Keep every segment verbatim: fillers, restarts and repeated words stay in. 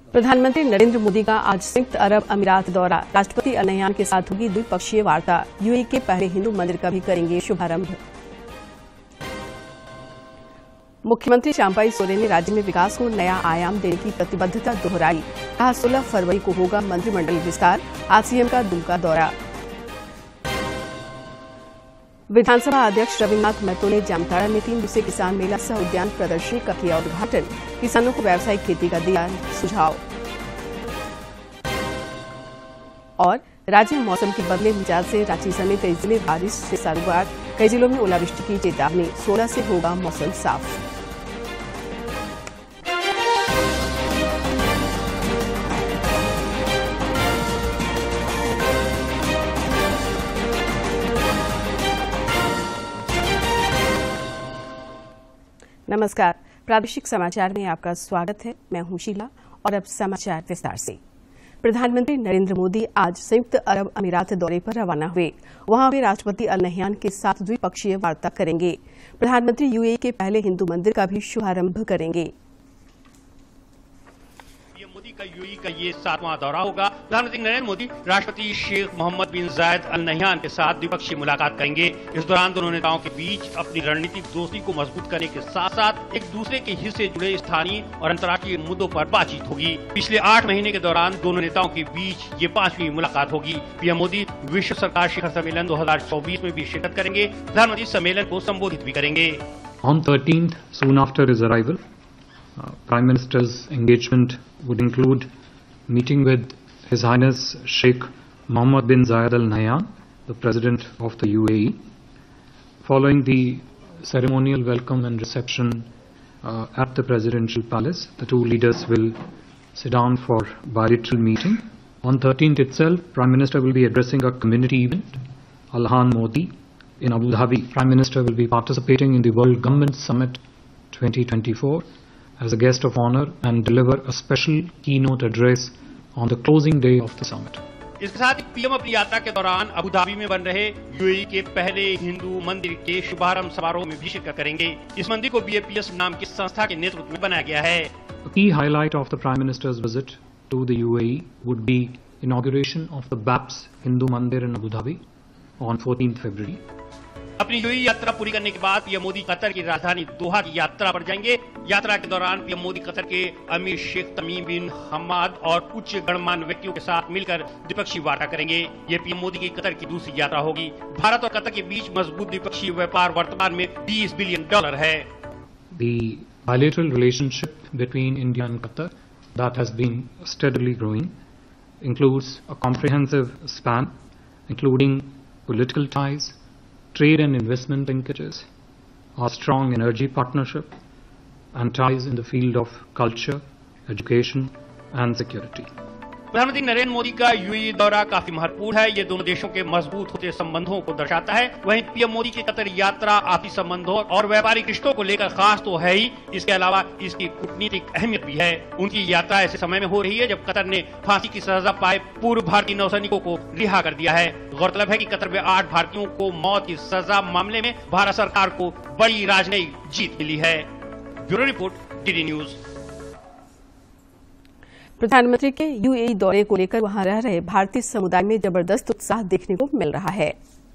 प्रधानमंत्री नरेंद्र मोदी का आज संयुक्त अरब अमीरात दौरा। राष्ट्रपति अल नह्यान के साथ होगी द्विपक्षीय वार्ता। यूएई के पहले हिंदू मंदिर का भी करेंगे शुभारंभ। मुख्यमंत्री शामपाई सोरेन ने राज्य में विकास को नया आयाम देने की प्रतिबद्धता दोहराई। कहा सोलह फरवरी को होगा मंत्रिमंडल विस्तार। आज सीएम का दुमका दौरा। विधानसभा अध्यक्ष रविन्द्रनाथ महतो ने जामताड़ा में तीन दिवसीय किसान मेला सह उद्यान प्रदर्शनी का किया उद्घाटन। किसानों को व्यावसायिक खेती का दिया सुझाव। और राज्य में मौसम के बदले मिजाज से रांची समेत कई जिले बारिश से सरोकार। कई जिलों में ओलावृष्टि की चेतावनी। सोलह से होगा मौसम साफ। नमस्कार, प्रादेशिक समाचार में आपका स्वागत है। मैं हूं शीला और अब समाचार विस्तार से। प्रधानमंत्री नरेंद्र मोदी आज संयुक्त अरब अमीरात दौरे पर रवाना हुए। वहां वे राष्ट्रपति अल नह्यान के साथ द्विपक्षीय वार्ता करेंगे। प्रधानमंत्री यूएई के पहले हिंदू मंदिर का भी शुभारंभ करेंगे। मोदी का यूएई का ये सातवां दौरा होगा। प्रधानमंत्री नरेंद्र मोदी राष्ट्रपति शेख मोहम्मद बिन जायद अल नह्यान के साथ द्विपक्षीय मुलाकात करेंगे। इस दौरान दोनों नेताओं के बीच अपनी रणनीतिक दोस्ती को मजबूत करने के साथ साथ एक दूसरे के हित से जुड़े स्थानीय और अंतर्राष्ट्रीय मुद्दों पर बातचीत होगी। पिछले आठ महीने के दौरान दोनों नेताओं के बीच ये पांचवी मुलाकात होगी। पीएम मोदी विश्व सरकार शिखर सम्मेलन दो हजार चौबीस में भी शिरकत करेंगे। प्रधानमंत्री सम्मेलन को संबोधित भी करेंगे। On thirteenth, soon after his arrival, uh, Prime Minister's engagement would include meeting with His Highness Sheikh Mohammed bin Zayed Al Nahyan, the President of the U A E. Following the ceremonial welcome and reception uh, at the Presidential Palace, the two leaders will sit down for bilateral meeting. On thirteenth itself, Prime Minister will be addressing a community event, Al-Han Modi, in Abu Dhabi. Prime Minister will be participating in the World Government Summit twenty twenty-four as a guest of honor and deliver a special keynote address on the closing day of the summit. इसके साथ ही PM अपनी यात्रा के दौरान Abu Dhabi में बन रहे UAE के पहले हिंदू मंदिर के शुभारंभ समारोह में भी शिरकत करेंगे। इस मंदिर को बीएपीएस नाम की संस्था के नेतृत्व में बनाया गया है। A key highlight of the Prime Minister's visit to the U A E would be inauguration of the B A P S Hindu Mandir in Abu Dhabi on fourteenth February. अपनी यूएई यात्रा पूरी करने के बाद PM Modi Qatar की राजधानी दोहा की यात्रा पर जाएंगे। यात्रा के दौरान पीएम मोदी कतर के अमीर शेख तमीम बिन हम्माद और उच्च गणमान्य व्यक्तियों के साथ मिलकर द्विपक्षीय वार्ता करेंगे। ये पीएम मोदी की कतर की दूसरी यात्रा होगी। भारत और कतर के बीच मजबूत द्विपक्षीय व्यापार वर्तमान में बीस बिलियन डॉलर है। The bilateral relationship between India and Qatar that has been steadily growing includes a comprehensive span, including political ties, trade and investment linkages, our strong energy partnership, and ties in the field of culture, education, and security. प्रधानमंत्री नरेंद्र मोदी का UAE दौरा काफी महत्वपूर्ण है। ये दोनों देशों के मजबूत होते संबंधों को दर्शाता है। वहीं पीएम मोदी की कतर यात्रा आपसी संबंधों और व्यापारिक रिश्तों को लेकर खास तो है ही, इसके अलावा इसकी कूटनीतिक अहमियत भी है। उनकी यात्रा ऐसे समय में हो रही है जब कतर ने फांसी की सजा पाए पूर्व भारतीय नौसैनिकों को रिहा कर दिया है। गौरतलब है कि कतर में आठ भारतीयों को मौत की सजा मामले में भारत सरकार को बड़ी राजनयिक जीत मिली है। Bureau report, DD news. प्रधानमंत्री के यूएई दौरे को लेकर वहां रह रहे भारतीय समुदाय में जबरदस्त उत्साह देखने को मिल रहा है।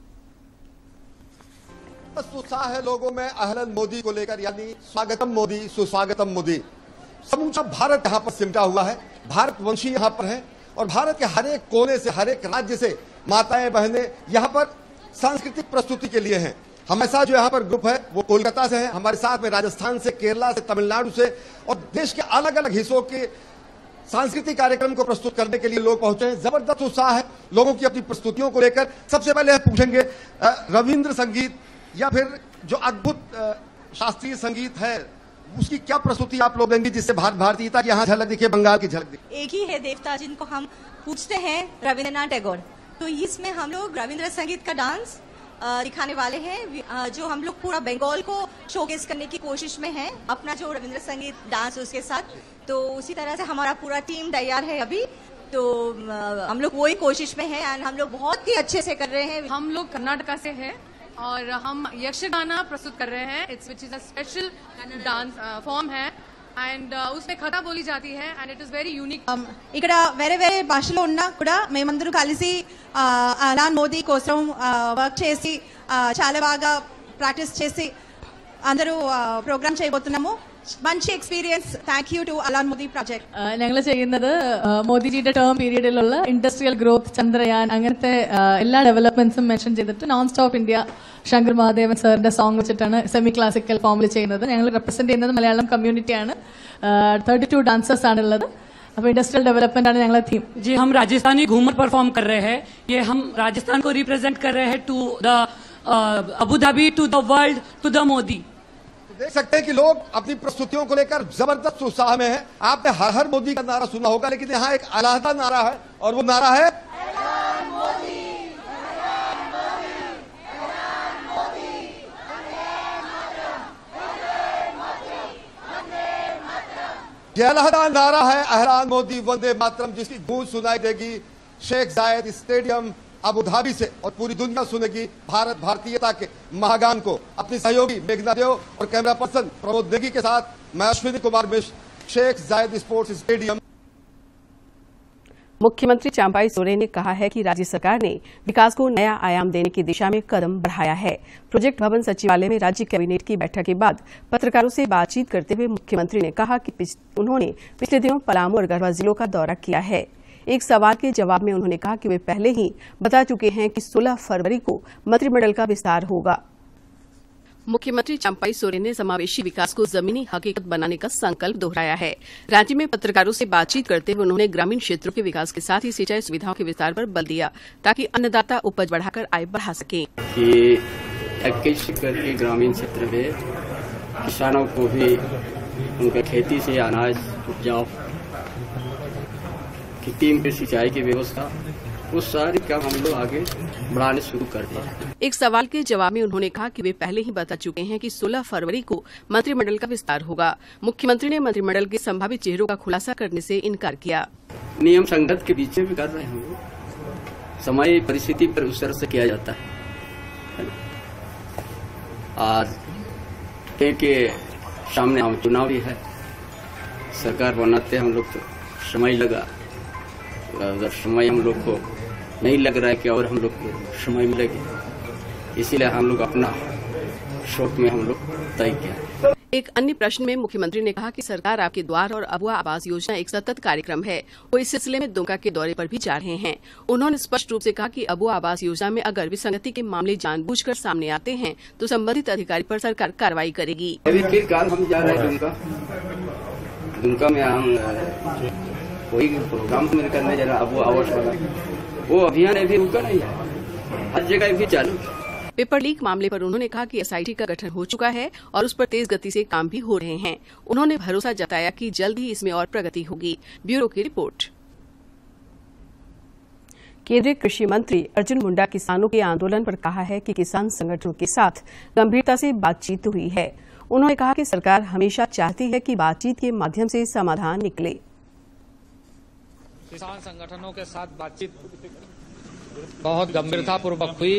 उत्साह है लोगों में अहलन मोदी को लेकर, यानी स्वागतम मोदी, सुस्वागतम मोदी। समूचा भारत यहाँ पर सिमटा हुआ है। भारतवंशी यहाँ पर है और भारत के हर एक कोने से, हर एक राज्य से माताएं बहनें यहाँ पर सांस्कृतिक प्रस्तुति के लिए हैं। हमेशा जो यहाँ पर ग्रुप है वो कोलकाता से है, हमारे साथ में राजस्थान से, केरला से, तमिलनाडु से और देश के अलग अलग हिस्सों के सांस्कृतिक कार्यक्रम को प्रस्तुत करने के लिए लोग पहुंचे हैं। जबरदस्त उत्साह है लोगों की अपनी प्रस्तुतियों को लेकर। सबसे पहले हम पूछेंगे रविंद्र संगीत या फिर जो अद्भुत शास्त्रीय संगीत है उसकी क्या प्रस्तुति आप लोग देंगे जिससे भारत भारतीयता की यहाँ झलक दिखे, बंगाल की झलक दिखे। एक ही है देवता जिनको हम पूछते हैं, रविंद्रनाथ टैगोर। तो इसमें हम लोग रविंद्र संगीत का डांस दिखाने वाले हैं, जो हम लोग पूरा बंगाल को शोकेस करने की कोशिश में हैं, अपना जो रविंद्र संगीत डांस उसके साथ। तो उसी तरह से हमारा पूरा टीम तैयार है अभी। तो हम लोग वही कोशिश में हैं एंड हम लोग बहुत ही अच्छे से कर रहे हैं। हम लोग कर्नाटका से हैं और हम यक्षगाना प्रस्तुत कर रहे हैं। It's which is a special dance form है అండ్ उसमें కథ बोली जाती है and it is very unique. ఇక్కడ వేరే వేరే భాషలో ఉన్నా కూడా మేమందరూ కలిసి అలాన్ మోదీ కోసం వర్క్ చేసి చాలా బాగా ప్రాక్టీస్ చేసి అందరూ ప్రోగ్రామ్ చేయబోతున్నాము. మంచి experience. Thank you to Ahlan Modi project. ഞങ്ങൾ ചെയ്യുന്നത് മോദിജിയുടെ ടേം പീരീഡിലുള്ള ഇൻഡസ്ട്രിയൽ ഗ്രോത്ത്, ചന്ദ്രയാൻ, അങ്ങനത്തെ എല്ലാ ഡെവലപ്മെന്റ്സും മെൻഷൻ ചെയ്തിട്ട് non stop India Shankar Mahadevan സാറിന്റെ സോങ് വെച്ചിട്ടാണ് സെമി ക്ലാസിക്കൽ ഫോമിൽ ചെയ്യുന്നത്. ഞങ്ങൾ റെപ്രസെന്റ് ചെയ്യുന്നത് മലയാളം കമ്മ്യൂണിറ്റിയാണ്. തേർട്ടി ടു ഡാൻസേഴ്സ് ആണുള്ളത്. अब इंडस्ट्रियल डेवलपमेंट आने वाला थीम. जी, हम राजस्थानी घूमर परफॉर्म कर रहे हैं. ये हम राजस्थान को रिप्रेजेंट कर रहे हैं to the Abu Dhabi, to the world, to the Modi. देख सकते हैं कि लोग अपनी प्रस्तुतियों को लेकर जबरदस्त उत्साह में हैं. आपने हर हर मोदी का नारा सुना होगा, लेकिन यहाँ एक अलहदा नारा है और वो नारा है ऐलान मोदी, ऐलान मोदी, ऐलान मोदी, वंदे मातरम, वंदे मातरम, वंदे मातरम. ये अलहदा नारा है ऐलान मोदी वंदे मातरम, जिसकी गूंज सुनाई देगी शेख जायद स्टेडियम अबू धाबी से और पूरी दुनिया सुनेगी भारत भारतीयता के महागान को. अपनी सहयोगी मेघना देव और कैमरा पर्सन प्रमोद नेगी के साथ मैं अश्विनी कुमार मिश्र, शेख जायद स्पोर्ट्स स्टेडियम. मुख्यमंत्री चांपाई सोरेन ने कहा है कि राज्य सरकार ने विकास को नया आयाम देने की दिशा में कदम बढ़ाया है. प्रोजेक्ट भवन सचिवालय में राज्य कैबिनेट की बैठक के बाद पत्रकारों से बातचीत करते हुए मुख्यमंत्री ने कहा कि उन्होंने पिछले दिनों पलामू और गढ़वा जिलों का दौरा किया है. एक सवाल के जवाब में उन्होंने कहा कि वे पहले ही बता चुके हैं कि सोलह फरवरी को मंत्रिमंडल का विस्तार होगा. मुख्यमंत्री चंपाई सोरेन ने समावेशी विकास को जमीनी हकीकत बनाने का संकल्प दोहराया है. राज्य में पत्रकारों से बातचीत करते हुए उन्होंने ग्रामीण क्षेत्रों के विकास के साथ ही सिंचाई सुविधाओं के विस्तार पर बल दिया ताकि अन्नदाता उपज बढ़ाकर आय बढ़ा सकें. करके ग्रामीण क्षेत्र में किसानों को भी उनका खेती से अनाज उपजाऊ, खेती में सिंचाई की व्यवस्था, वो सारी काम हम लोग आगे बढ़ाने शुरू कर दिया. एक सवाल के जवाब में उन्होंने कहा कि वे पहले ही बता चुके हैं कि सोलह फरवरी को मंत्रिमंडल का विस्तार होगा. मुख्यमंत्री ने मंत्रिमंडल के संभावित चेहरों का खुलासा करने से इनकार किया. नियम संगत के बीच में भी कर रहे हैं, समय परिस्थिति पर उस तरह से किया जाता है. आज के सामने हम चुनाव भी है, सरकार बनाते हम लोग तो समय लगा. अगर समय हम लोग को नहीं लग रहा है कि और हम लोग को समय मिलेगी, इसीलिए हम लोग अपना शौक में हम लोग तय किया. एक अन्य प्रश्न में मुख्यमंत्री ने कहा कि सरकार आपके द्वार और अबुआ आवास योजना एक सतत कार्यक्रम है. वो इस सिलसिले में दुमका के दौरे पर भी जा रहे हैं. उन्होंने स्पष्ट रूप से कहा कि अबुआ आवास योजना में अगर विसंगति के मामले जानबूझकर सामने आते हैं तो संबंधित अधिकारी पर सरकार कार्रवाई करेगी. अभी फिर काल हम जा रहे हैं दुमका. दुमका में हम कोई प्रोग्राम में करने जा रहा अबुआ आवास वाला, वो अभियान अभी रुका नहीं है, हर जगह भी चालू. पेपर लीक मामले पर उन्होंने कहा कि एसआईटी का गठन हो चुका है और उस पर तेज गति से काम भी हो रहे हैं. उन्होंने भरोसा जताया कि जल्द ही इसमें और प्रगति होगी. ब्यूरो की रिपोर्ट. केंद्रीय कृषि मंत्री अर्जुन मुंडा किसानों के आंदोलन पर कहा है कि किसान संगठनों के साथ गंभीरता से बातचीत हुई है. उन्होंने कहा कि सरकार हमेशा चाहती है कि बातचीत के माध्यम से समाधान निकले. किसान संगठनों के साथ बातचीत बहुत गंभीरतापूर्वक हुई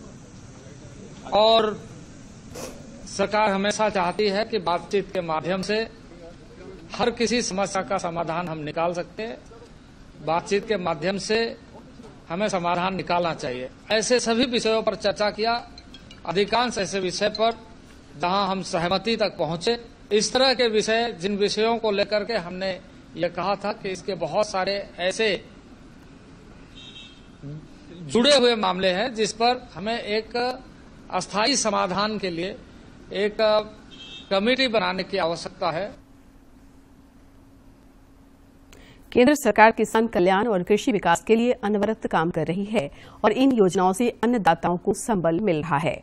और सरकार हमेशा चाहती है कि बातचीत के माध्यम से हर किसी समस्या का समाधान हम निकाल सकते हैं. बातचीत के माध्यम से हमें समाधान निकालना चाहिए. ऐसे सभी विषयों पर चर्चा किया. अधिकांश ऐसे विषय पर जहां हम सहमति तक पहुंचे. इस तरह के विषय, जिन विषयों को लेकर के हमने ये कहा था कि इसके बहुत सारे ऐसे जुड़े हुए मामले हैं जिस पर हमें एक अस्थायी समाधान के लिए एक कमेटी बनाने की आवश्यकता है. केंद्र सरकार किसान कल्याण और कृषि विकास के लिए अनवरत काम कर रही है और इन योजनाओं से अन्नदाताओं को संबल मिल रहा है.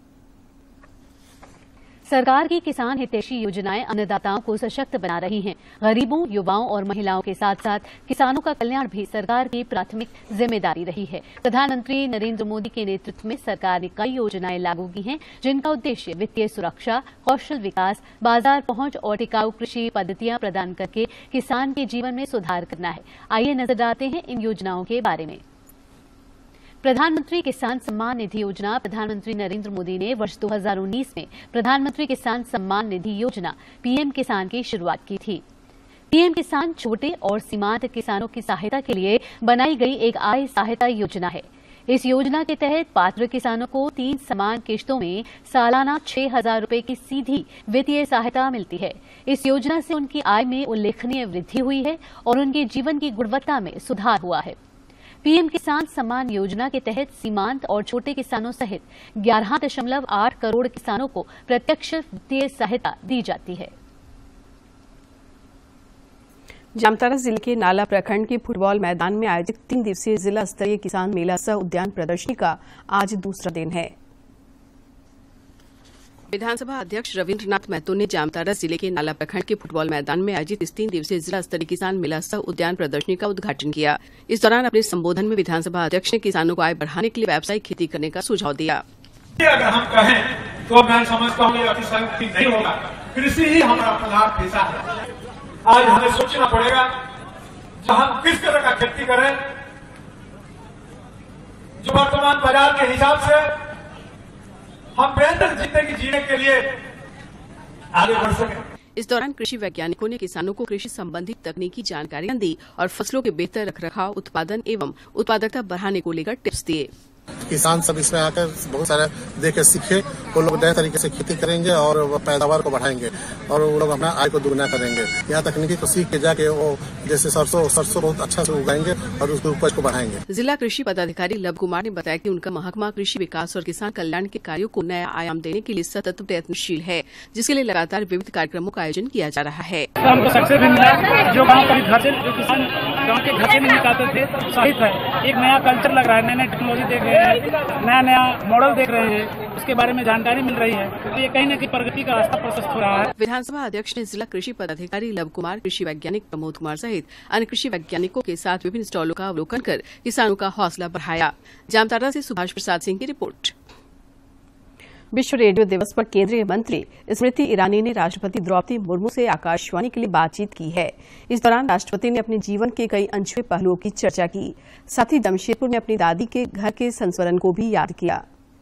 सरकार की किसान हितैषी योजनाएं अन्नदाताओं को सशक्त बना रही हैं. गरीबों, युवाओं और महिलाओं के साथ साथ किसानों का कल्याण भी सरकार की प्राथमिक जिम्मेदारी रही है. प्रधानमंत्री नरेंद्र मोदी के नेतृत्व में सरकार ने कई योजनाएं लागू की हैं जिनका उद्देश्य वित्तीय सुरक्षा, कौशल विकास, बाजार पहुंच और टिकाऊ कृषि पद्धतियां प्रदान करके किसान के जीवन में सुधार करना है. आइए नजर डालते हैं इन योजनाओं के बारे में. प्रधानमंत्री किसान सम्मान निधि योजना। प्रधानमंत्री नरेंद्र मोदी ने वर्ष दो हज़ार उन्नीस में प्रधानमंत्री किसान सम्मान निधि योजना पीएम किसान की शुरुआत की थी। पीएम किसान छोटे और सीमांत किसानों की सहायता के लिए बनाई गई एक आय सहायता योजना है। इस योजना के तहत पात्र किसानों को तीन समान किश्तों में सालाना छह हजार रुपए की सीधी वित्तीय सहायता मिलती है। इस योजना से उनकी आय में उल्लेखनीय वृद्धि हुई है और उनके जीवन की गुणवत्ता में सुधार हुआ है। पीएम किसान सम्मान योजना के तहत सीमांत और छोटे किसानों सहित ग्यारह दशमलव आठ करोड़ किसानों को प्रत्यक्ष वित्तीय सहायता दी जाती है। जामताड़ा जिले के नाला प्रखंड के फुटबॉल मैदान में आयोजित तीन दिवसीय जिला स्तरीय किसान मेला सह उद्यान प्रदर्शनी का आज दूसरा दिन है। विधानसभा अध्यक्ष रविन्द्रनाथ महतो ने जामताड़ा जिले के नाला प्रखंड के फुटबॉल मैदान में आयोजित इस तीन दिवसीय जिला स्तरीय किसान मेला सह उद्यान प्रदर्शनी का उद्घाटन किया। इस दौरान अपने संबोधन में विधानसभा अध्यक्ष ने किसानों को आय बढ़ाने के लिए व्यावसायिक खेती करने का सुझाव दिया। अगर हम कहें तो मैं समझता हूँ ये अतिशयोक्ति नहीं होगा। कृषि ही हमारा प्रधान पेशा है। आज हमें सोचना पड़ेगा जो हम किस तरह का खेती करें जो वर्तमान बाजार के हिसाब से हम बेहतर जिंदगी जीने के लिए आगे बढ़ सकें। इस दौरान कृषि वैज्ञानिकों ने किसानों को कृषि संबंधी तकनीकी जानकारियां दी और फसलों के बेहतर रखरखाव, उत्पादन एवं उत्पादकता बढ़ाने को लेकर टिप्स दिए। किसान सब इसमें आकर बहुत सारे देख के सीखे, वो लोग नए तरीके से खेती करेंगे और पैदावार को बढ़ाएंगे और वो लोग अपना आय को दुगना करेंगे। यहाँ तकनीकी को सीख के जाके वो जैसे सरसों सरसों बहुत अच्छा से उगाएंगे और उसकी उपज को बढ़ाएंगे। जिला कृषि पदाधिकारी लव कुमार ने बताया कि उनका महकमा कृषि विकास और किसान कल्याण के कार्यों को नया आयाम देने के लिए सतत प्रयत्नशील है, जिसके लिए लगातार विविध कार्यक्रमों का आयोजन किया जा रहा है। हमको सक्सेस भी मिला, जो गाँव के घर से जो किसान गाँव के घर से नहीं निकालते थे, साहित है। एक नया कल्चर लग रहा है, नई नई टेक्नोलॉजी देख रहे हैं, नया नया मॉडल देख रहे हैं, उसके बारे में जानकारी मिल रही है, तो ये कहीं न कहीं प्रगति का रास्ता प्रशस्त हो रहा है। विधानसभा अध्यक्ष ने जिला कृषि पदाधिकारी लव कुमार, कृषि वैज्ञानिक प्रमोद कुमार सहित अन्य कृषि वैज्ञानिकों के साथ विभिन्न स्टॉलों का अवलोकन कर किसानों का हौसला बढ़ाया। जामताड़ा से सुभाष प्रसाद सिंह की रिपोर्ट। विश्व रेडियो दिवस पर केंद्रीय मंत्री स्मृति ईरानी ने राष्ट्रपति द्रौपदी मुर्मू से आकाशवाणी के लिए बातचीत की है। इस दौरान राष्ट्रपति ने अपने जीवन के कई अनछुए पहलुओं की चर्चा की। साथ ही जमशेदपुर में अपनी दादी के घर के संस्मरण को भी याद किया।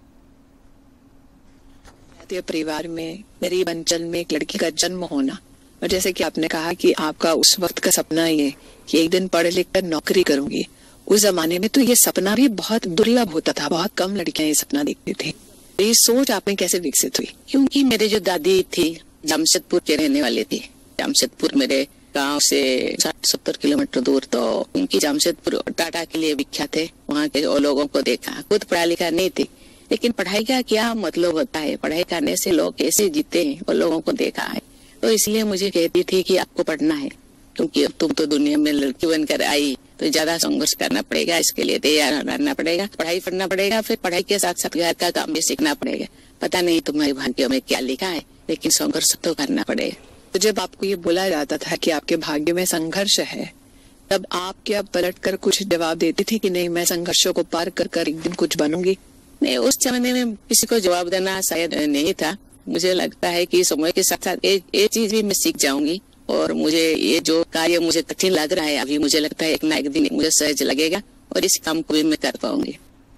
परिवार में गरीब अंचल में एक लड़की का जन्म होना, और जैसे कि आपने कहा कि आपका उस वक्त का सपना ये कि एक दिन पढ़ लिख कर नौकरी करूंगी, उस जमाने में तो ये सपना भी बहुत दुर्लभ होता था, बहुत कम लड़कियां ये सपना देखती थी। ये सोच आप में कैसे विकसित हुई? क्योंकि मेरे जो दादी थी जमशेदपुर के रहने वाले थी। जमशेदपुर मेरे गांव से साठ सत्तर किलोमीटर दूर, तो उनकी जमशेदपुर टाटा के लिए विख्यात है। वहाँ के लोगों को देखा, खुद पढ़ा लिखा नहीं थी, लेकिन पढ़ाई का क्या मतलब होता है, पढ़ाई करने से लोग कैसे जीते हैं और लोगों को देखा है। तो इसलिए मुझे कहती थी कि आपको पढ़ना है, क्योंकि तुम तो दुनिया में लड़की बनकर आई तो ज्यादा संघर्ष करना पड़ेगा, इसके लिए तैयार रहना पड़ेगा, पढ़ाई पढ़ना पड़ेगा, फिर पढ़ाई के साथ साथ घर का काम भी सीखना पड़ेगा। पता नहीं तुम्हारे भाग्य में क्या लिखा है, लेकिन संघर्ष तो करना पड़ेगा। तो जब आपको ये बोला जाता था कि आपके भाग्य में संघर्ष है, तब आप क्या पलट कर कुछ जवाब देती थी कि नहीं, मैं संघर्षों को पार कर कर एक दिन कुछ बनूंगी? नहीं, उस जमाने में किसी को जवाब देना शायद नहीं था। मुझे लगता है कि समय के साथ साथ ये चीज भी मैं सीख जाऊंगी, और मुझे ये जो कार्य मुझे कठिन लग रहा है अभी, मुझे लगता है एक ना एक दिन मुझे सहज लगेगा और इस काम को भी मैं कर पाऊंगी।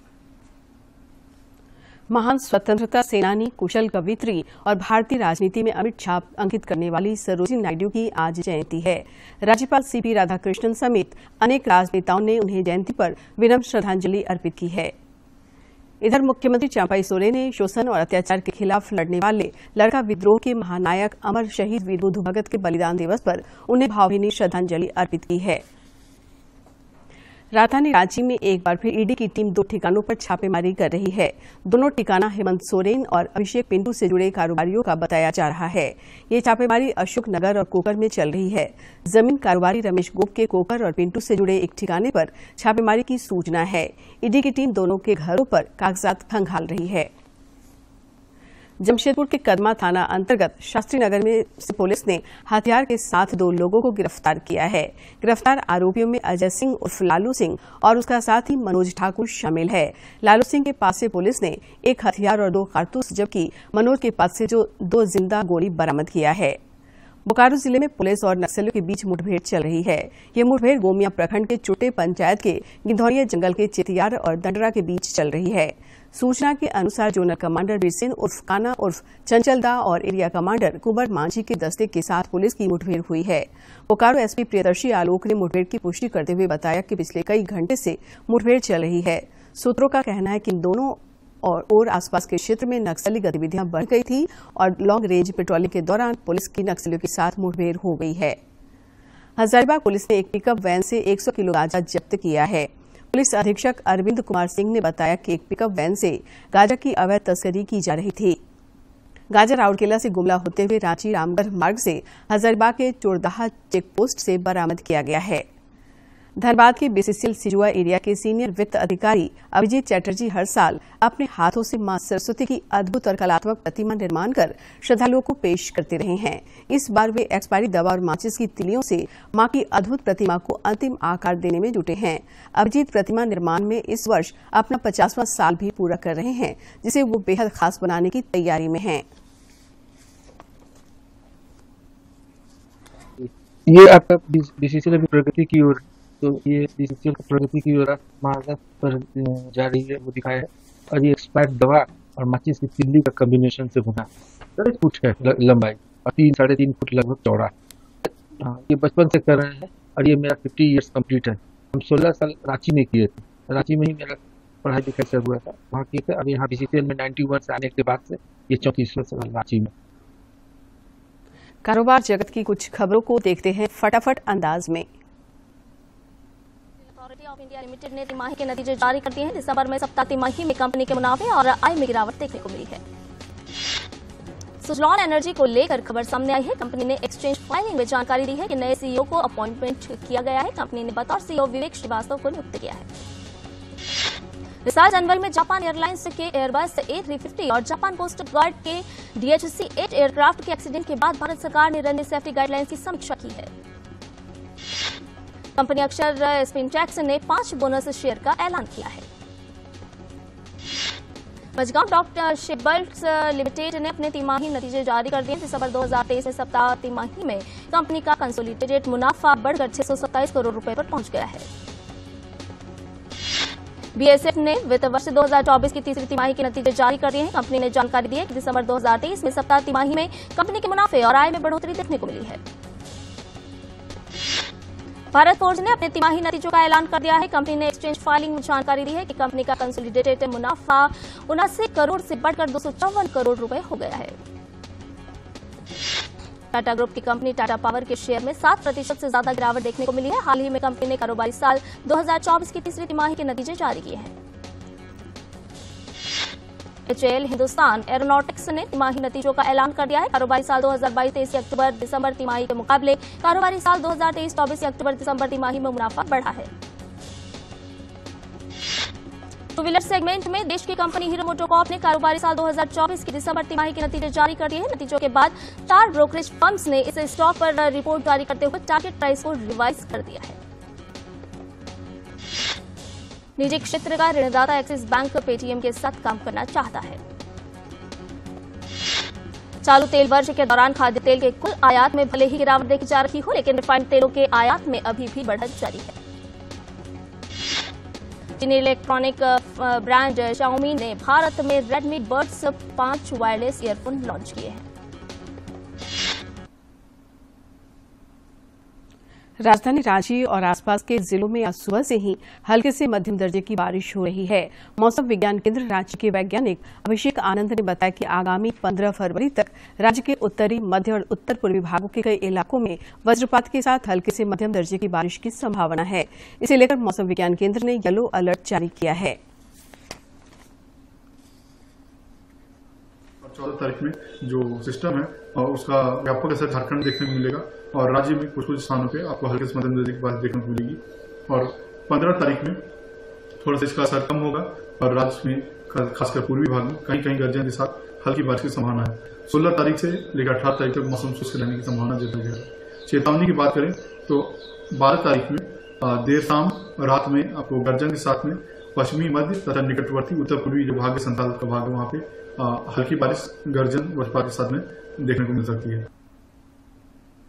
महान स्वतंत्रता सेनानी, कुशल कवयित्री और भारतीय राजनीति में अमिट छाप अंकित करने वाली सरोजिनी नायडू की आज जयंती है। राज्यपाल सीपी राधाकृष्णन समेत अनेक राजनेताओं ने उन्हें जयंती पर विनम्र श्रद्धांजलि अर्पित की है। इधर मुख्यमंत्री चंपाई सोरेन ने शोषण और अत्याचार के खिलाफ लड़ने वाले लड़का विद्रोह के महानायक अमर शहीद वीर बुद्धू भगत के बलिदान दिवस पर उन्हें भावभीनी श्रद्धांजलि अर्पित की है। राजधानी रांची में एक बार फिर ईडी की टीम दो ठिकानों पर छापेमारी कर रही है। दोनों ठिकाना हेमंत सोरेन और अभिषेक पिंटू से जुड़े कारोबारियों का बताया जा रहा है। ये छापेमारी अशोक नगर और कोकर में चल रही है। जमीन कारोबारी रमेश गोप के कोकर और पिंटू से जुड़े एक ठिकाने पर छापेमारी की सूचना है। ईडी की टीम दोनों के घरों पर कागजात खंगाल रही है। जमशेदपुर के कदमा थाना अंतर्गत शास्त्री नगर में से पुलिस ने हथियार के साथ दो लोगों को गिरफ्तार किया है। गिरफ्तार आरोपियों में अजय सिंह उर्फ लालू सिंह और उसका साथी मनोज ठाकुर शामिल है। लालू सिंह के पास से पुलिस ने एक हथियार और दो कारतूस, जबकि मनोज के पास से जो दो जिंदा गोली बरामद किया है। बोकारो जिले में पुलिस और नक्सलियों के बीच मुठभेड़ चल रही है। ये मुठभेड़ गोमिया प्रखंड के चुटे पंचायत के गिधौरिया जंगल के चितियार और दंडरा के बीच चल रही है। सूचना के अनुसार जोनल कमांडर वीरसेन उर्फ काना उर्फ चंचलदा और एरिया कमांडर कुंवर मांझी के दस्ते के साथ पुलिस की मुठभेड़ हुई है। बोकारो एसपी प्रियदर्शी आलोक ने मुठभेड़ की पुष्टि करते हुए बताया कि पिछले कई घंटे से मुठभेड़ चल रही है। सूत्रों का कहना है कि इन दोनों और, और आसपास के क्षेत्र में नक्सली गतिविधियां बढ़ गई थी और लॉन्ग रेंज पेट्रोलिंग के दौरान पुलिस की नक्सलियों के साथ मुठभेड़ हो गई है। हजारीबाग पुलिस ने एक पिकअप वैन से सौ किलो गांजा जब्त किया है। पुलिस अधीक्षक अरविंद कुमार सिंह ने बताया कि एक पिकअप वैन से गांजा की अवैध तस्करी की जा रही थी। गांजा राउरकेला से गुमला होते हुए रांची रामगढ़ मार्ग से हजारीबाग के चोरदाहा चेकपोस्ट से बरामद किया गया है। धनबाद के बीसीसीएल सिजुआ एरिया के सीनियर वित्त अधिकारी अभिजीत चैटर्जी हर साल अपने हाथों से मां सरस्वती की अद्भुत और कलात्मक प्रतिमा निर्माण कर श्रद्धालुओं को पेश करते रहे हैं। इस बार वे एक्सपायरी दवा और माचिस की तिलियों से मां की अद्भुत प्रतिमा को अंतिम आकार देने में जुटे हैं। अभिजीत प्रतिमा निर्माण में इस वर्ष अपना पचासवां साल भी पूरा कर रहे हैं, जिसे वो बेहद खास बनाने की तैयारी में हैं। ये आपका बीसीसीएल की प्रगति की ओर तो ये बीसीसीएल की प्रगति की ओर मार्ग पर जा रही है, वो दिखाया है। और ये एक्सपायर्ड दवा और माचिस की तिल्ली का कॉम्बिनेशन से बना दस फुट है लंबाई और तीन साढ़े तीन फुट लगभग चौड़ा। हाँ, ये बचपन से कर रहे हैं और ये मेरा फिफ्टी इयर्स कंप्लीट है। हम सोलह साल रांची में किए थे, रांची में ही मेरा पढ़ाई लिखाई से हुआ था, वहाँ किए थे। अब यहाँ बीसीसीएल में नाइन्टी वन से आने के बाद से ये चौंतीसवें साल रांची में। कारोबार जगत की कुछ खबरों को देखते हैं फटाफट अंदाज में। अथॉरिटी ऑफ इंडिया लिमिटेड ने तिमाही के नतीजे जारी कर दिए हैं। दिसंबर में सप्ताह तिमाही में कंपनी के मुनाफे और आय में गिरावट देखने को मिली है। सुजलॉन एनर्जी को लेकर खबर सामने आई है। कंपनी ने एक्सचेंज फाइलिंग में जानकारी दी है कि नए सीईओ को अपॉइंटमेंट किया गया है। कंपनी ने बतौर सीईओ विवेक श्रीवास्तव को नियुक्त किया है। इस साल जनवरी में जापान एयरलाइंस के एयरबस ए थ्री फिफ्टी और जापान कोस्ट गार्ड के डीएचसी एट एयरक्राफ्ट के एक्सीडेंट के बाद भारत सरकार ने रनवे सेफ्टी गाइडलाइंस की समीक्षा की है। कंपनी अक्षर स्पिनटेक्स ने पांच बोनस शेयर का ऐलान किया है। मजगांव डॉक्टर शिपबिल्ड्स लिमिटेड ने अपने तिमाही नतीजे जारी कर दिए। दिसंबर दो हज़ार तेईस में सप्ताह तिमाही में कंपनी का कंसोलिडेटेड मुनाफा बढ़कर छह सौ सत्ताईस करोड़ रुपए पर पहुंच गया है। बीएसएफ ने वित्त वर्ष दो हज़ार चौबीस की तीसरी तिमाही के नतीजे जारी कर दिए हैं। कंपनी ने जानकारी दी है कि दिसंबर दो हज़ार तेईस में सप्ताह तिमाही में कंपनी के मुनाफे और आय में बढ़ोतरी देखने को मिली है। भारत फोर्ज ने अपने तिमाही नतीजों का ऐलान कर दिया है। कंपनी ने एक्सचेंज फाइलिंग में जानकारी दी है कि कंपनी का कंसोलिडेटेड मुनाफा उनासी करोड़ से बढ़कर दो सौ चौवन करोड़ रुपए हो गया है। टाटा ग्रुप की कंपनी टाटा पावर के शेयर में सात प्रतिशत से ज्यादा गिरावट देखने को मिली है। हाल ही में कंपनी ने कारोबारी साल दो हज़ार चौबीस की तीसरी तिमाही के नतीजे जारी किए हैं। एचएएल हिंदुस्तान एरोनॉटिक्स ने तिमाही नतीजों का ऐलान कर दिया है। कारोबारी साल दो हज़ार बाईस तेईस अक्टूबर दिसंबर तिमाही के मुकाबले कारोबारी साल दो हज़ार तेईस चौबीस अक्टूबर दिसंबर तिमाही में मुनाफा बढ़ा है। टू व्हीलर सेगमेंट में देश की कंपनी हीरो मोटोकॉर्प ने कारोबारी साल दो हज़ार चौबीस की दिसंबर तिमाही के नतीजे जारी कर दिए हैं। नतीजों के बाद चार ब्रोकरेज फर्म्स ने इस स्टॉक पर रिपोर्ट जारी करते हुए टारगेट प्राइस को रिवाइज कर दिया है। निजी क्षेत्र का ऋणदाता एक्सिस बैंक पेटीएम के साथ काम करना चाहता है। चालू तेल वर्ष के दौरान खाद्य तेल के कुल आयात में भले ही गिरावट देखी जा रही हो, लेकिन रिफाइंड तेलों के आयात में अभी भी बढ़त जारी है। चीनी इलेक्ट्रॉनिक ब्रांड शाओमी ने भारत में रेडमी बड्स पांच वायरलेस ईयरफोन लॉन्च किए हैं। राजधानी रांची और आसपास के जिलों में आज सुबह से ही हल्के से मध्यम दर्जे की बारिश हो रही है। मौसम विज्ञान केंद्र रांची के वैज्ञानिक अभिषेक आनंद ने बताया कि आगामी पंद्रह फरवरी तक राज्य के उत्तरी, मध्य और उत्तर पूर्वी भागों के कई इलाकों में वज्रपात के साथ हल्के से मध्यम दर्जे की बारिश की संभावना है। इसे लेकर मौसम विज्ञान केंद्र ने येलो अलर्ट जारी किया है। चौदह तारीख में जो सिस्टम है और उसका व्यापक असर झारखंड देखने को मिलेगा और राज्य में कुछ कुछ स्थानों पे आपको हल्के से मध्यम दर्जे की बारिश देखने को मिलेगी। और पंद्रह तारीख में थोड़ा सा इसका असर कम होगा और राज्य में खासकर पूर्वी भाग में कहीं कहीं गर्जन के साथ हल्की बारिश की संभावना है। सोलह तारीख से लेकर अठारह तारीख तक मौसम शुष्क रहने की संभावना जताई है। चेतावनी की बात करें तो बारह तारीख में देर शाम रात में आपको गर्जन के साथ में पश्चिमी मध्य तथा निकटवर्ती उत्तर पूर्वी जो भाग है संताल का भाग है वहां पे हल्की बारिश गर्जन वज्रपात के साथ में देखने को मिल सकती है।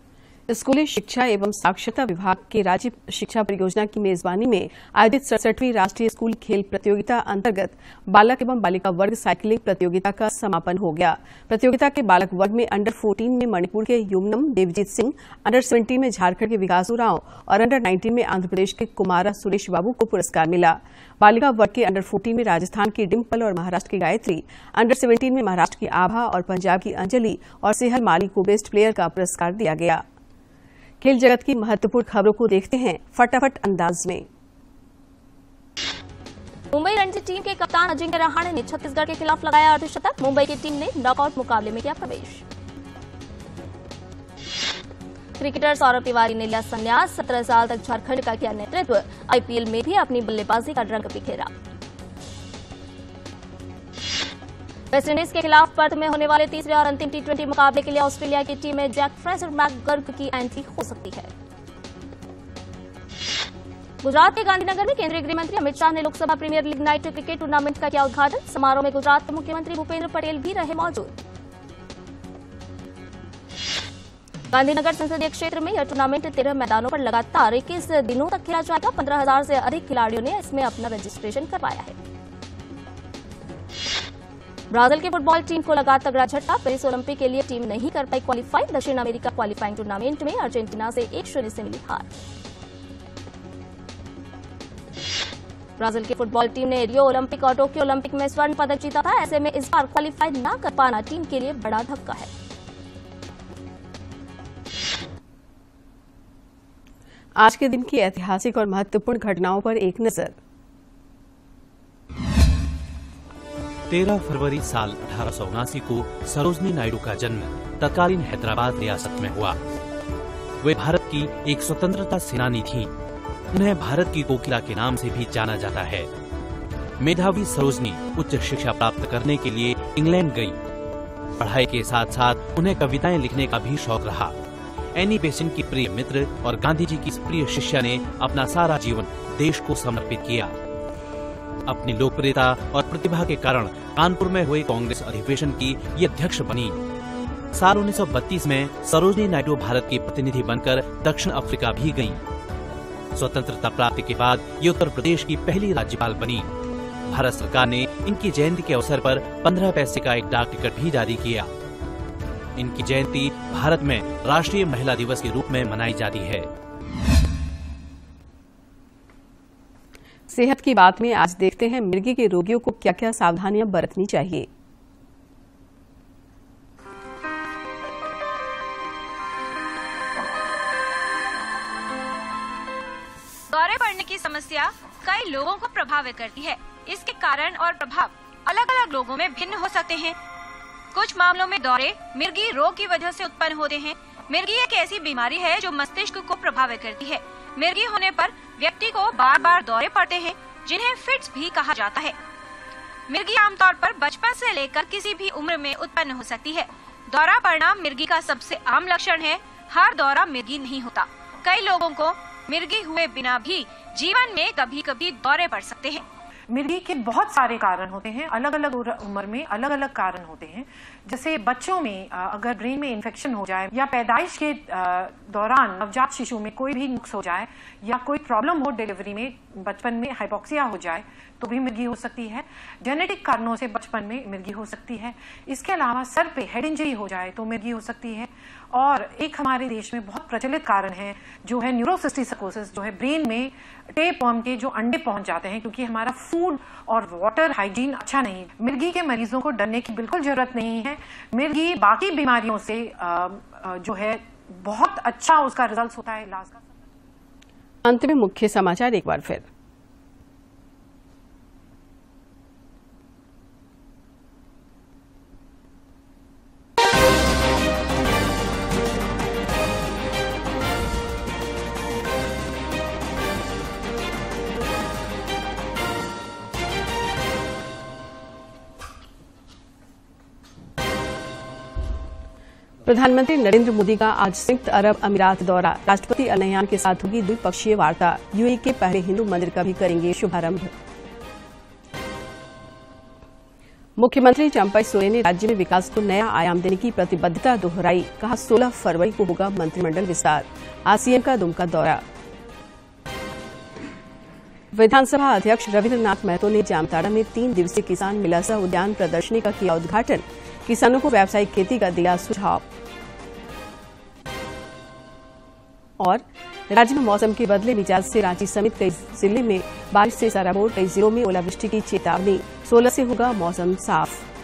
स्कूली शिक्षा एवं साक्षरता विभाग के राज्य शिक्षा परियोजना की मेजबानी में आयोजित सड़सठवीं राष्ट्रीय स्कूल खेल प्रतियोगिता अंतर्गत बालक एवं बालिका वर्ग साइकिलिंग प्रतियोगिता का समापन हो गया। प्रतियोगिता के बालक वर्ग में अंडर चौदह में मणिपुर के युमनम देवजीत सिंह, अंडर सत्रह में झारखंड के विकास उरांव और अंडर उन्नीस में आंध्र प्रदेश के कुमारा सुरेश बाबू को पुरस्कार मिला। बालिका वर्ग के अंडर चौदह में राजस्थान की डिम्पल और महाराष्ट्र की गायत्री, अंडर सत्रह में महाराष्ट्र की आभा और पंजाब की अंजलि और सेहल माली को बेस्ट प्लेयर का पुरस्कार दिया गया। खेल जगत की महत्वपूर्ण खबरों को देखते हैं फटाफट अंदाज में। मुंबई रणजी टीम के कप्तान अजिंक्य रहाणे ने छत्तीसगढ़ के खिलाफ लगाया अर्धशतक। मुंबई की टीम ने नॉकआउट मुकाबले में किया प्रवेश। क्रिकेटर सौरभ तिवारी ने लिया संन्यास। सत्रह साल तक झारखंड का किया नेतृत्व। आईपीएल में भी अपनी बल्लेबाजी का रंग बिखेरा। वेस्टइंडीज के खिलाफ पर्थ में होने वाले तीसरे और अंतिम टी ट्वेंटी मुकाबले के लिए ऑस्ट्रेलिया की टीम में जैक फ्रेजर मैकगर्क की एंट्री हो सकती है। गुजरात के गांधीनगर में केंद्रीय गृह मंत्री अमित शाह ने Lok Sabha premier league night cricket tournament का किया उद्घाटन। समारोह में गुजरात के मुख्यमंत्री भूपेंद्र पटेल भी रहे मौजूद। गांधीनगर संसदीय क्षेत्र में यह टूर्नामेंट तेरह मैदानों पर लगातार इक्कीस दिनों तक खेला जाएगा। पंद्रह हजार से अधिक खिलाड़ियों ने इसमें अपना रजिस्ट्रेशन करवाया है। ब्राजील की फुटबॉल टीम को लगा तगड़ा झटका। पेरिस ओलंपिक के लिए टीम नहीं कर पाई क्वालीफाई। दक्षिण अमेरिका क्वालीफाइंग टूर्नामेंट में अर्जेंटीना से एक शून्य से मिली हार। ब्राजील की फुटबॉल टीम ने रियो ओलंपिक और टोक्यो ओलंपिक में स्वर्ण पदक जीता था। ऐसे में इस बार क्वालीफाई न कर पाना टीम के लिए बड़ा धक्का है। आज के दिन की ऐतिहासिक और महत्वपूर्ण घटनाओं पर एक नजर। तेरह फरवरी साल अठारह सौ उनासी को सरोजनी नायडू का जन्म तत्कालीन हैदराबाद रियासत में हुआ। वे भारत की एक स्वतंत्रता सेनानी थीं। उन्हें भारत की कोकिला के नाम से भी जाना जाता है। मेधावी सरोजनी उच्च शिक्षा प्राप्त करने के लिए इंग्लैंड गई। पढ़ाई के साथ साथ उन्हें कविताएं लिखने का भी शौक रहा। एनी बेसेंट की प्रिय मित्र और गांधी जी की प्रिय शिष्या ने अपना सारा जीवन देश को समर्पित किया। अपनी लोकप्रियता और प्रतिभा के कारण कानपुर में हुए कांग्रेस अधिवेशन की ये अध्यक्ष बनी। साल उन्नीस सौ बत्तीस में सरोजनी नायडू भारत की प्रतिनिधि बनकर दक्षिण अफ्रीका भी गईं। स्वतंत्रता प्राप्ति के बाद ये उत्तर प्रदेश की पहली राज्यपाल बनी। भारत सरकार ने इनकी जयंती के अवसर पर पंद्रह पैसे का एक डाक टिकट भी जारी किया। इनकी जयंती भारत में राष्ट्रीय महिला दिवस के रूप में मनाई जाती है। सेहत की बात में आज देखते हैं मिर्गी के रोगियों को क्या क्या सावधानियां बरतनी चाहिए। दौरे पड़ने की समस्या कई लोगों को प्रभावित करती है। इसके कारण और प्रभाव अलग अलग लोगों में भिन्न हो सकते हैं। कुछ मामलों में दौरे मिर्गी रोग की वजह से उत्पन्न होते हैं। मिर्गी एक ऐसी बीमारी है जो मस्तिष्क को प्रभावित करती है। मिर्गी होने पर व्यक्ति को बार बार दौरे पड़ते हैं, जिन्हें फिट्स भी कहा जाता है। मिर्गी आमतौर पर बचपन से लेकर किसी भी उम्र में उत्पन्न हो सकती है। दौरा पड़ना मिर्गी का सबसे आम लक्षण है। हर दौरा मिर्गी नहीं होता। कई लोगों को मिर्गी हुए बिना भी जीवन में कभी कभी दौरे पड़ सकते हैं। मिर्गी के बहुत सारे कारण होते हैं। अलग अलग उम्र में अलग अलग कारण होते हैं। जैसे बच्चों में अगर ब्रेन में इन्फेक्शन हो जाए या पैदाइश के दौरान नवजात शिशु में कोई भी नुक्स हो जाए या कोई प्रॉब्लम हो डिलीवरी में, बचपन में हाइपोक्सिया हो जाए तो भी मिर्गी हो सकती है। जेनेटिक कारणों से बचपन में मिर्गी हो सकती है। इसके अलावा सर पे हेड इंजरी हो जाए तो मिर्गी हो सकती है। और एक हमारे देश में बहुत प्रचलित कारण है जो है न्यूरोसिस्टिसकोसिस, जो है ब्रेन में टेप वर्म के जो अंडे पहुंच जाते हैं क्योंकि हमारा फूड और वाटर हाइजीन अच्छा नहीं। मिर्गी के मरीजों को डरने की बिल्कुल जरूरत नहीं है। मिर्गी बाकी बीमारियों से जो है बहुत अच्छा उसका रिजल्ट होता है इलाज का। अंत में मुख्य समाचार एक बार फिर। प्रधानमंत्री नरेंद्र मोदी का आज संयुक्त अरब अमीरात दौरा। राष्ट्रपति अल नह्यान के साथ होगी द्विपक्षीय वार्ता। यूएई के पहले हिंदू मंदिर का भी करेंगे शुभारंभ। मुख्यमंत्री चंपई सोरेन ने राज्य में विकास को नया आयाम देने की प्रतिबद्धता दोहराई। कहा सोलह फरवरी को होगा मंत्रिमंडल विस्तार। आज सीएम का दुमका दौरा। विधानसभा अध्यक्ष रविन्द्रनाथ महतो ने जामताड़ा में तीन दिवसीय किसान मेला सह उद्यान प्रदर्शनी का किया उद्घाटन। किसानों को व्यावसायिक खेती का दिया सुझाव। और राज्य में मौसम के बदले मिजाज से रांची समेत कई जिले में बारिश से सराबोर, कई जिलों में ओलावृष्टि की चेतावनी। सोलह से होगा मौसम साफ।